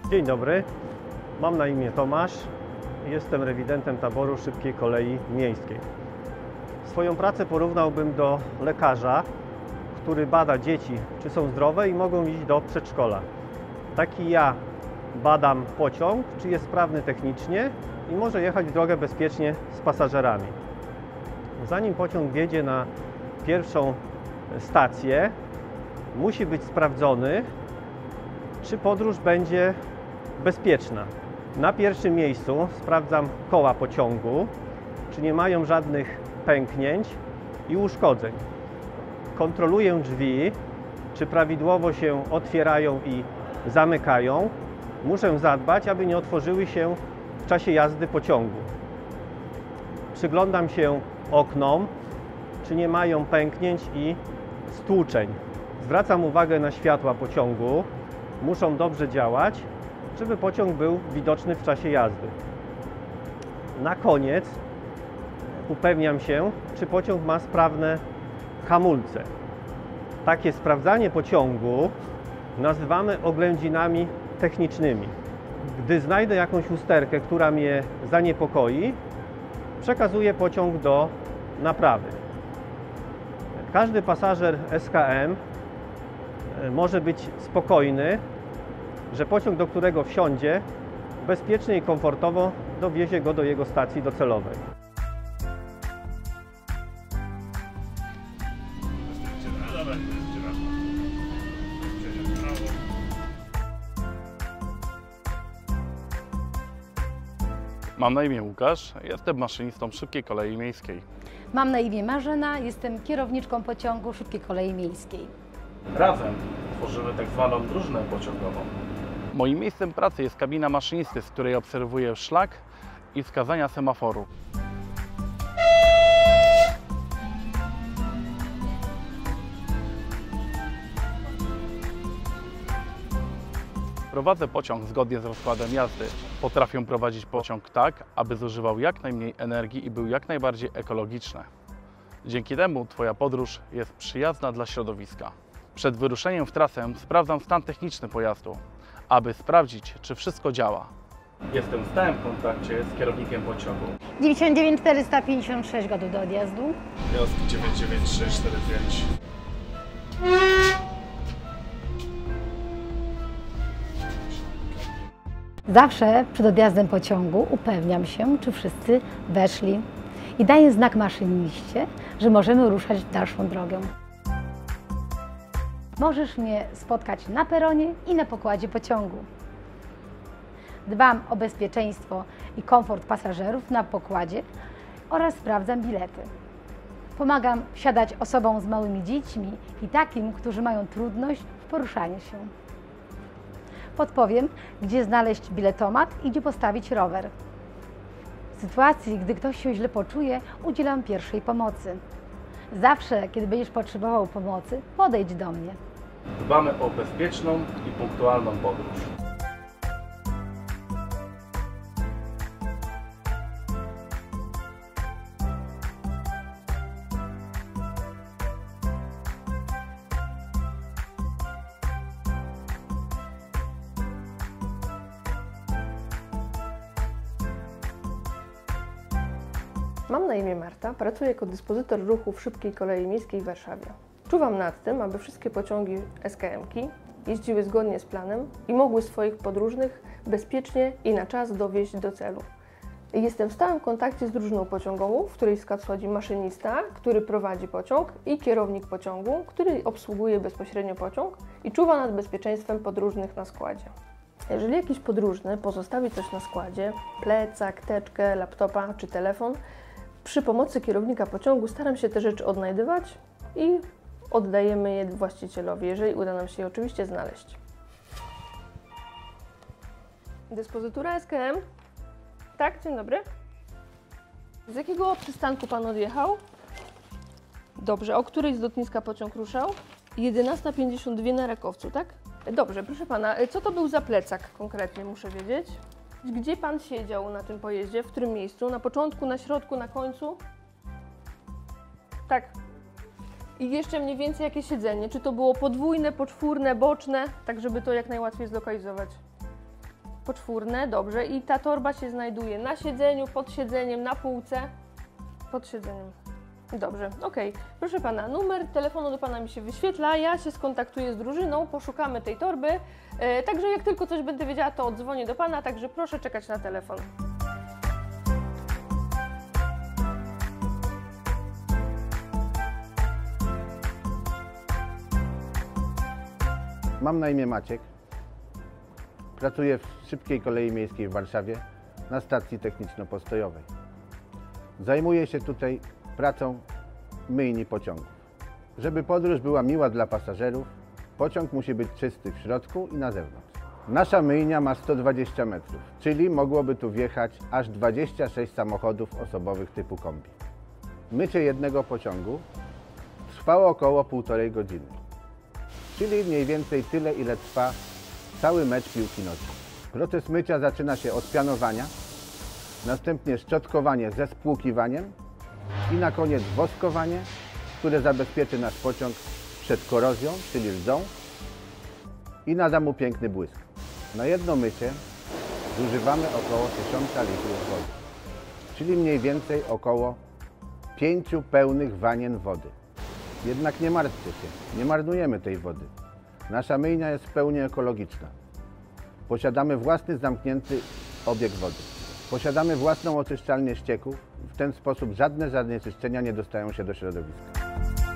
Dzień dobry, mam na imię Tomasz, jestem rewidentem taboru szybkiej kolei miejskiej. Swoją pracę porównałbym do lekarza, który bada dzieci, czy są zdrowe i mogą iść do przedszkola. Taki ja badam pociąg, czy jest sprawny technicznie i może jechać w drogę bezpiecznie z pasażerami. Zanim pociąg wjedzie na pierwszą stację, musi być sprawdzony, czy podróż będzie bezpieczna. Na pierwszym miejscu sprawdzam koła pociągu, czy nie mają żadnych pęknięć i uszkodzeń. Kontroluję drzwi, czy prawidłowo się otwierają i zamykają. Muszę zadbać, aby nie otworzyły się w czasie jazdy pociągu. Przyglądam się oknom, czy nie mają pęknięć i stłuczeń. Zwracam uwagę na światła pociągu. Muszą dobrze działać, żeby pociąg był widoczny w czasie jazdy. Na koniec upewniam się, czy pociąg ma sprawne hamulce. Takie sprawdzanie pociągu nazywamy oględzinami technicznymi. Gdy znajdę jakąś usterkę, która mnie zaniepokoi, przekazuję pociąg do naprawy. Każdy pasażer SKM może być spokojny, że pociąg, do którego wsiądzie, bezpiecznie i komfortowo dowiezie go do jego stacji docelowej. Mam na imię Łukasz, jestem maszynistą szybkiej kolei miejskiej. Mam na imię Marzena, jestem kierowniczką pociągu szybkiej kolei miejskiej. Razem tworzymy tak zwaną drużynę pociągową. Moim miejscem pracy jest kabina maszynisty, z której obserwuję szlak i wskazania semaforu. Prowadzę pociąg zgodnie z rozkładem jazdy. Potrafię prowadzić pociąg tak, aby zużywał jak najmniej energii i był jak najbardziej ekologiczny. Dzięki temu Twoja podróż jest przyjazna dla środowiska. Przed wyruszeniem w trasę sprawdzam stan techniczny pojazdu, aby sprawdzić, czy wszystko działa. Jestem w stałym kontakcie z kierownikiem pociągu. 99 456 gotów do odjazdu. Wiązki 99345. Zawsze przed odjazdem pociągu upewniam się, czy wszyscy weszli i daję znak maszyniście, że możemy ruszać w dalszą drogę. Możesz mnie spotkać na peronie i na pokładzie pociągu. Dbam o bezpieczeństwo i komfort pasażerów na pokładzie oraz sprawdzam bilety. Pomagam wsiadać osobom z małymi dziećmi i takim, którzy mają trudność w poruszaniu się. Podpowiem, gdzie znaleźć biletomat i gdzie postawić rower. W sytuacji, gdy ktoś się źle poczuje, udzielam pierwszej pomocy. Zawsze, kiedy będziesz potrzebował pomocy, podejdź do mnie. Dbamy o bezpieczną i punktualną podróż. Mam na imię Marta, pracuję jako dyspozytor ruchu w szybkiej kolei miejskiej w Warszawie. Czuwam nad tym, aby wszystkie pociągi SKM-ki jeździły zgodnie z planem i mogły swoich podróżnych bezpiecznie i na czas dowieźć do celu. Jestem w stałym kontakcie z drużyną pociągową, w której w skład wchodzi maszynista, który prowadzi pociąg, i kierownik pociągu, który obsługuje bezpośrednio pociąg i czuwa nad bezpieczeństwem podróżnych na składzie. Jeżeli jakiś podróżny pozostawi coś na składzie, plecak, teczkę, laptopa czy telefon, przy pomocy kierownika pociągu staram się te rzeczy odnajdywać i oddajemy je właścicielowi, jeżeli uda nam się je oczywiście znaleźć. Dyspozytura SKM? Tak, dzień dobry. Z jakiego przystanku Pan odjechał? Dobrze, o której z lotniska pociąg ruszał? 11:52 na Rakowcu, tak? Dobrze, proszę Pana, co to był za plecak konkretnie, muszę wiedzieć? Gdzie Pan siedział na tym pojeździe? W którym miejscu? Na początku, na środku, na końcu? Tak. I jeszcze mniej więcej jakie siedzenie? Czy to było podwójne, poczwórne, boczne? Tak, żeby to jak najłatwiej zlokalizować. Poczwórne, dobrze. I ta torba się znajduje na siedzeniu, pod siedzeniem, na półce? Pod siedzeniem. Dobrze, ok. Proszę Pana, numer telefonu do Pana mi się wyświetla, ja się skontaktuję z drużyną, poszukamy tej torby. Także jak tylko coś będę wiedziała, to odzwonię do Pana, także proszę czekać na telefon. Mam na imię Maciek. Pracuję w Szybkiej Kolei Miejskiej w Warszawie na stacji techniczno-postojowej. Zajmuję się tutaj pracą myjni pociągów. Żeby podróż była miła dla pasażerów, pociąg musi być czysty w środku i na zewnątrz. Nasza myjnia ma 120 metrów, czyli mogłoby tu wjechać aż 26 samochodów osobowych typu kombi. Mycie jednego pociągu trwało około 1,5 godziny, czyli mniej więcej tyle, ile trwa cały mecz piłki nożnej. Proces mycia zaczyna się od pianowania, następnie szczotkowanie ze spłukiwaniem i na koniec woskowanie, które zabezpieczy nasz pociąg przed korozją, czyli rdzą, i nada mu piękny błysk. Na jedno mycie zużywamy około 1000 litrów wody, czyli mniej więcej około 5 pełnych wanien wody. Jednak nie martwcie się, nie marnujemy tej wody. Nasza myjnia jest w pełni ekologiczna. Posiadamy własny zamknięty obieg wody. Posiadamy własną oczyszczalnię ścieków. W ten sposób żadne zanieczyszczenia nie dostają się do środowiska.